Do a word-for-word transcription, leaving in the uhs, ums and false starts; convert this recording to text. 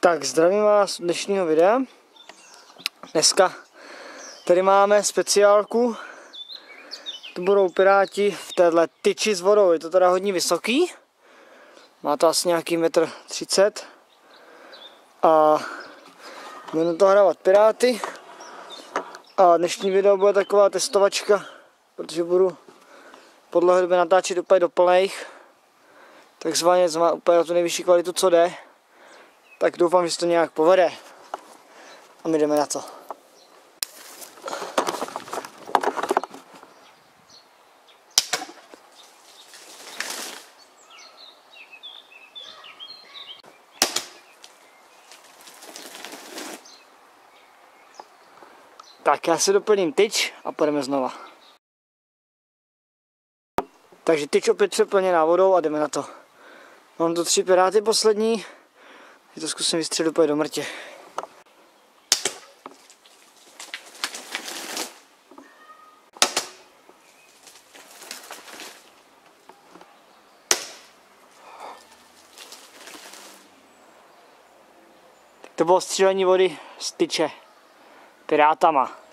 Tak zdravím vás u dnešního videa. Dneska tady máme speciálku. To budou piráti v téhle tyči s vodou. Je to teda hodně vysoký. Má to asi nějaký metr třicet. A budeme to hrávat piráty. A dnešní video bude taková testovačka, protože budu podle hudby natáčet úplně do plných. Takzvaně má úplně na tu nejvyšší kvalitu, co jde. Tak doufám, že se to nějak povede. A my jdeme na to. Tak já si doplním tyč a půjdeme znova. Takže tyč opět přeplněná vodou a jdeme na to. Mám tu tři piráty poslední. Je to zkusím vystřelit úplně do mrtě. Tak to bylo střílení vody z tyče pirátama.